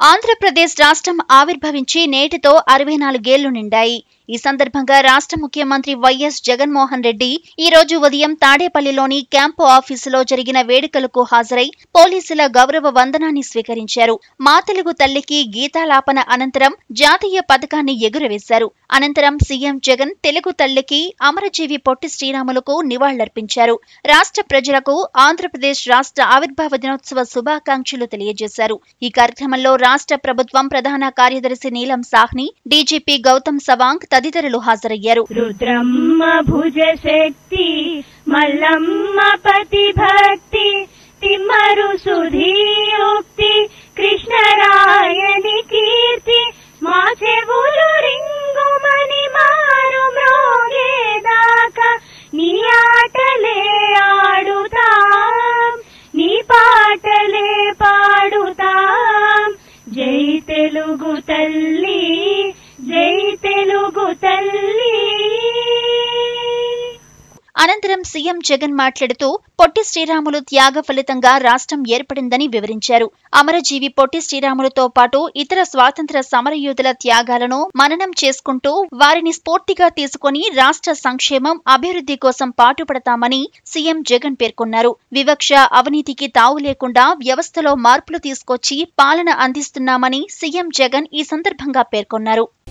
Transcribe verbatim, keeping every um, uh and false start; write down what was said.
ఆంధ్రప్రదేశ్ రాష్ట్రం ఆవిర్భవించి నేటితో అరవై నాలుగేళ్లు నిండాయి. ఈ సందర్భంగా రాష్ట్ర ముఖ్యమంత్రి వైఎస్ జగన్మోహన్ రెడ్డి ఈ రోజు ఉదయం తాడేపల్లిలోని క్యాంపు ఆఫీసులో జరిగిన వేడుకలకు హాజరై పోలీసుల గౌరవ వందనాన్ని స్వీకరించారు. మా తెలుగు తల్లికి గీతాలాపన అనంతరం జాతీయ పతాకాన్ని ఎగురవేశారు. అనంతరం సీఎం జగన్ తెలుగు తల్లికి అమరజీవి పొట్టి శ్రీరాములకు నివాళులర్పించారు. రాష్ట్ర ప్రజలకు ఆంధ్రప్రదేశ్ రాష్ట్ర ఆవిర్భావ దినోత్సవ శుభాకాంక్షలు తెలియజేశారు. ఈ కార్యక్రమంలో రాష్ట్ర ప్రభుత్వం ప్రధాన కార్యదర్శి నీలం సాహ్ని, డీజీపీ గౌతమ్ సవాంగ్ తదితరులు హాజరయ్యారు. రుద్రమ్మ భుజ శక్తి, మల్లమ్మ పతి భక్తి, తిమ్మరు సుధీయుక్తి, కృష్ణరాయని కీర్తి, మా చెవులు రింగుమని మారు మ్రోగేదాకా నీ ఆటలే ఆడుతాం, నీ పాటలే పాడుతాం. జై తెలుగు తల్లి, జై తెలుగు తల్లి. అనంతరం సీఎం జగన్ మాట్లాడుతూ పొట్టి శ్రీరాములు త్యాగ ఫలితంగా రాష్ట్రం ఏర్పడిందని వివరించారు. అమరజీవి పొట్టి శ్రీరాములతో పాటు ఇతర స్వాతంత్ర సమరయోధుల త్యాగాలను మననం చేసుకుంటూ వారిని స్ఫూర్తిగా తీసుకుని రాష్ట్ర సంక్షేమం, అభివృద్ధి కోసం పాటుపడతామని సీఎం జగన్ పేర్కొన్నారు. వివక్ష, అవినీతికి తావు లేకుండా వ్యవస్థలో మార్పులు తీసుకొచ్చి పాలన అందిస్తున్నామని సీఎం జగన్ ఈ సందర్భంగా పేర్కొన్నారు.